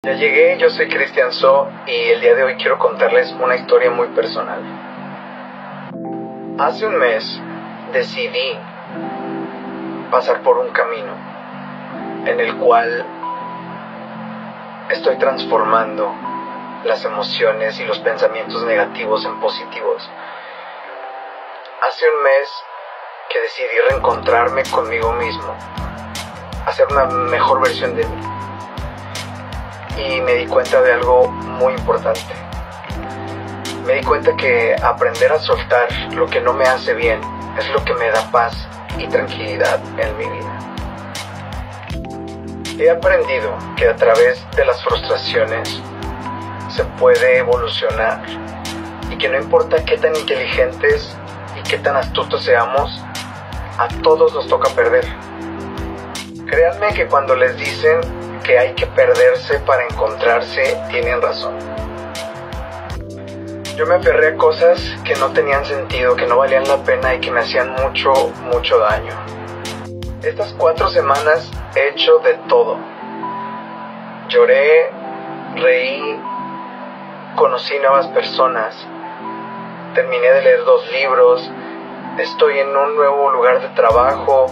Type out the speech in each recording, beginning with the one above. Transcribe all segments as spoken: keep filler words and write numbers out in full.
Ya llegué, yo soy Cristian So y el día de hoy quiero contarles una historia muy personal. Hace un mes decidí pasar por un camino en el cual estoy transformando las emociones y los pensamientos negativos en positivos. Hace un mes que decidí reencontrarme conmigo mismo, hacer una mejor versión de mí. Y me di cuenta de algo muy importante. Me di cuenta que aprender a soltar lo que no me hace bien es lo que me da paz y tranquilidad en mi vida. He aprendido que a través de las frustraciones se puede evolucionar y que no importa qué tan inteligentes y qué tan astutos seamos, a todos nos toca perder. Créanme que cuando les dicen que hay que perderse para encontrarse, tienen razón. Yo me aferré a cosas que no tenían sentido, que no valían la pena y que me hacían mucho, mucho daño. Estas cuatro semanas he hecho de todo. Lloré, reí, conocí nuevas personas, terminé de leer dos libros, estoy en un nuevo lugar de trabajo,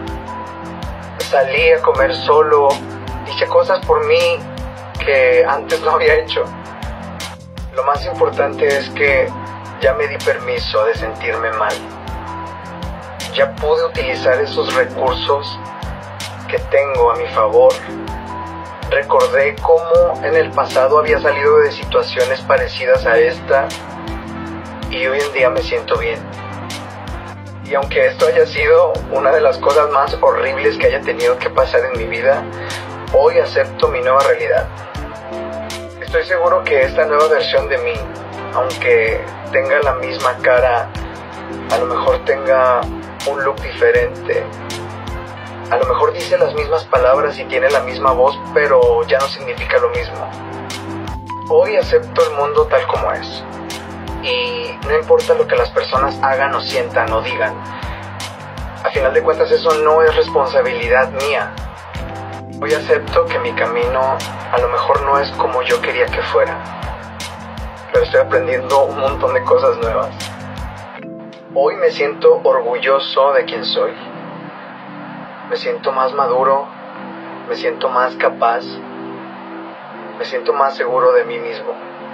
salí a comer solo, hice cosas por mí que antes no había hecho. Lo más importante es que ya me di permiso de sentirme mal. Ya pude utilizar esos recursos que tengo a mi favor. Recordé cómo en el pasado había salido de situaciones parecidas a esta y hoy en día me siento bien. Y aunque esto haya sido una de las cosas más horribles que haya tenido que pasar en mi vida, hoy acepto mi nueva realidad. Estoy seguro que esta nueva versión de mí, aunque tenga la misma cara, a lo mejor tenga un look diferente, a lo mejor dice las mismas palabras y tiene la misma voz, pero ya no significa lo mismo. Hoy acepto el mundo tal como es. Y no importa lo que las personas hagan o sientan o digan. A final de cuentas eso no es responsabilidad mía. Hoy acepto que mi camino a lo mejor no es como yo quería que fuera, pero estoy aprendiendo un montón de cosas nuevas. Hoy me siento orgulloso de quien soy. Me siento más maduro, me siento más capaz, me siento más seguro de mí mismo.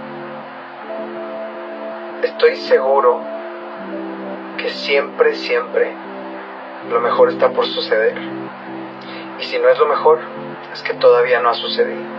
Estoy seguro que siempre, siempre lo mejor está por suceder. Y si no es lo mejor, es que todavía no ha sucedido.